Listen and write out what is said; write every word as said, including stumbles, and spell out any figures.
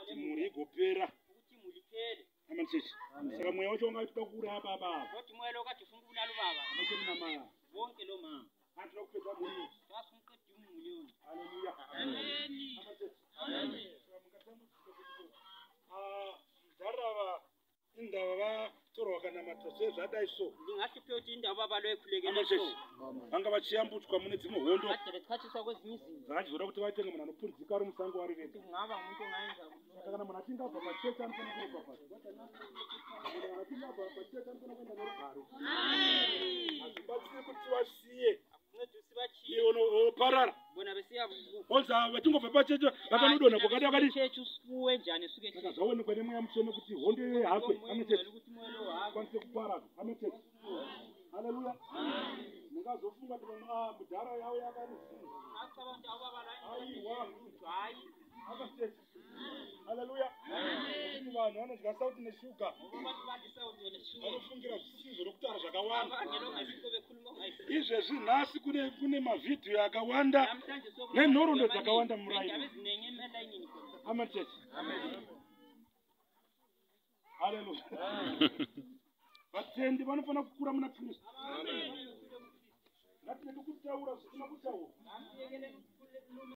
mhuri igopera. Amen church. Saka mweya wacho ungatoda kurapa baba. Kuti mweya lokatifunga kudalo baba. Ameke mna mama. Bonke lo mama. Antu lokupedza mhuri. Tasumuketi umuliyoni. Haleluya. Amen. Amen. Ah, darava indava vatorwa kana matose zvadai so. Ndingachiphe kuti indava baba loyekhulekele so. Vanga vachiyambutswa mune dzimwe hondo. Athatiswa kwezinye izinto. Zvachizora kuti vatenge munhu anopunzika ari musango vari vega. Ngava umuntu ongayenza. Saka kana munhu achinge abva pachechi anofanira kuenda pasi. Munhu achinge abva pachechi anofanira kuenda norugare. Hazvibatsiri kuti vasiye. Iye unoparara. Onza vachingobva pachechi vakanodonha kwakati vakati saka zvaonekwa nemweya mutsvene kuti hondo iyoyo hakwe amechechi kwanise kuparara amechechi. Haleluya. Mungazofunga kuti mudhara yavo yakariziva. Aiwa. Amechechi. Haleluya. Kuti vanhu vanodya sauti neshuga. Vanofungira zvisizvo nokutaura zvakawanda. Izvezvi nhasi kune kune mavhidhiyo akawanda nenhoroondo dzakawanda muraini. Amen church. Haleluya. Vatendi vanofana kukura muna Kristu. Ngatirege kutaura zvisina kutaura.